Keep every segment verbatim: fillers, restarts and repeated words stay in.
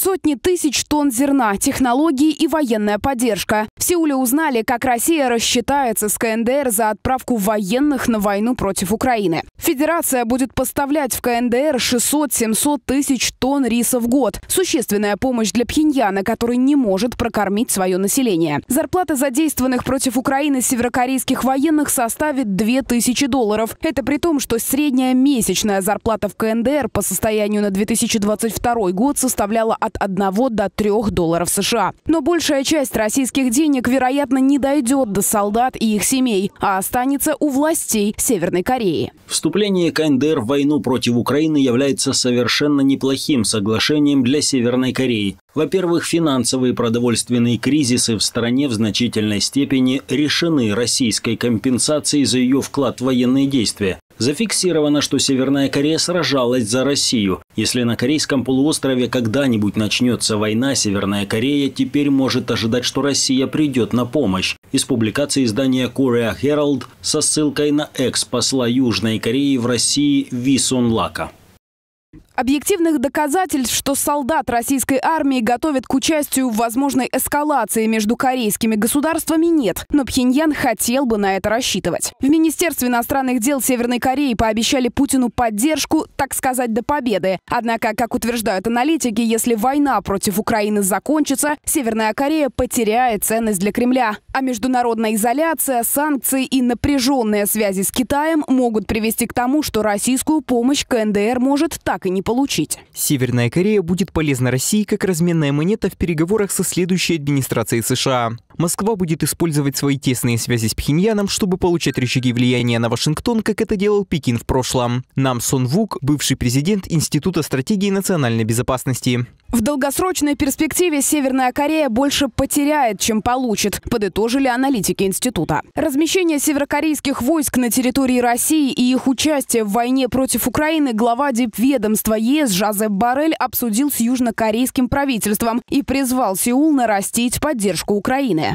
Сотни тысяч тонн зерна, технологии и военная поддержка. В Сеуле узнали, как Россия рассчитается с ка эн дэ эр за отправку военных на войну против Украины. Федерация будет поставлять в ка эн дэ эр шестьсот-семьсот тысяч тонн риса в год. Существенная помощь для Пхеньяна, который не может прокормить свое население. Зарплата задействованных против Украины северокорейских военных составит две тысячи долларов. Это при том, что средняя месячная зарплата в ка эн дэ эр по состоянию на две тысячи двадцать второй год составляла от одного до трёх долларов США. Но большая часть российских денег, вероятно, не дойдет до солдат и их семей, а останется у властей Северной Кореи. Вступление ка эн дэ эр в войну против Украины является совершенно неплохим соглашением для Северной Кореи. Во-первых, финансовые и продовольственные кризисы в стране в значительной степени решены российской компенсацией за ее вклад в военные действия. Зафиксировано, что Северная Корея сражалась за Россию. Если на Корейском полуострове когда-нибудь начнется война, Северная Корея теперь может ожидать, что Россия придет на помощь. Из публикации издания Korea Herald со ссылкой на экс-посла Южной Кореи в России Ви Сун Лака. Объективных доказательств, что солдат российской армии готовят к участию в возможной эскалации между корейскими государствами, нет. Но Пхеньян хотел бы на это рассчитывать. В Министерстве иностранных дел Северной Кореи пообещали Путину поддержку, так сказать, до победы. Однако, как утверждают аналитики, если война против Украины закончится, Северная Корея потеряет ценность для Кремля. А международная изоляция, санкции и напряженные связи с Китаем могут привести к тому, что российскую помощь ка эн дэ эр может так и не получить. Северная Корея будет полезна России как разменная монета в переговорах со следующей администрацией США. Москва будет использовать свои тесные связи с Пхеньяном, чтобы получать рычаги влияния на Вашингтон, как это делал Пекин в прошлом. Нам Сон Вук, бывший президент Института стратегии национальной безопасности. В долгосрочной перспективе Северная Корея больше потеряет, чем получит, подытожили аналитики института. Размещение северокорейских войск на территории России и их участие в войне против Украины глава дипведомства е эс Жозеп Боррель обсудил с южнокорейским правительством и призвал Сеул нарастить поддержку Украины.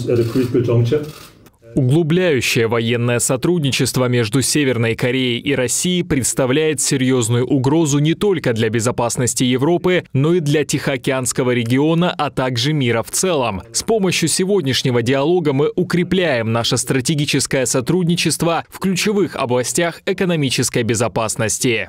Углубляющее военное сотрудничество между Северной Кореей и Россией представляет серьезную угрозу не только для безопасности Европы, но и для Тихоокеанского региона, а также мира в целом. С помощью сегодняшнего диалога мы укрепляем наше стратегическое сотрудничество в ключевых областях экономической безопасности.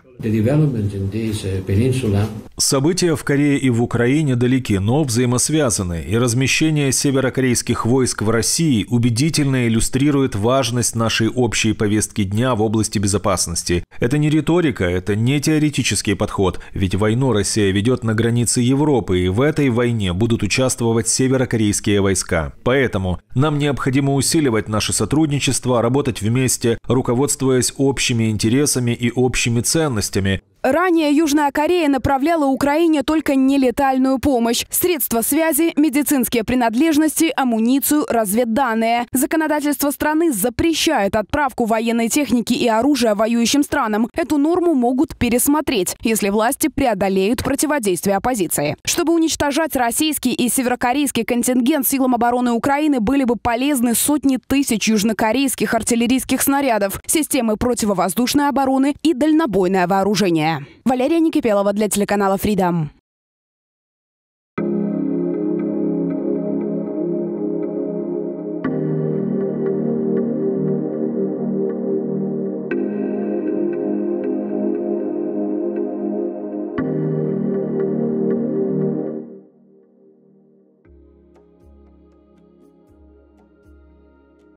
События в Корее и в Украине далеки, но взаимосвязаны, и размещение северокорейских войск в России убедительно иллюстрирует важность нашей общей повестки дня в области безопасности. Это не риторика, это не теоретический подход, ведь войну Россия ведет на границе Европы, и в этой войне будут участвовать северокорейские войска. Поэтому нам необходимо усиливать наше сотрудничество, работать вместе, руководствуясь общими интересами и общими ценностями. Ранее Южная Корея направляла Украине только нелетальную помощь, средства связи, медицинские принадлежности, амуницию, разведданные. Законодательство страны запрещает отправку военной техники и оружия воюющим странам. Эту норму могут пересмотреть, если власти преодолеют противодействие оппозиции. Чтобы уничтожать российский и северокорейский контингент, силам обороны Украины были бы полезны сотни тысяч южнокорейских артиллерийских снарядов, системы противовоздушной обороны и дальнобойное вооружение. Валерия Никипелова для телеканала Freedom.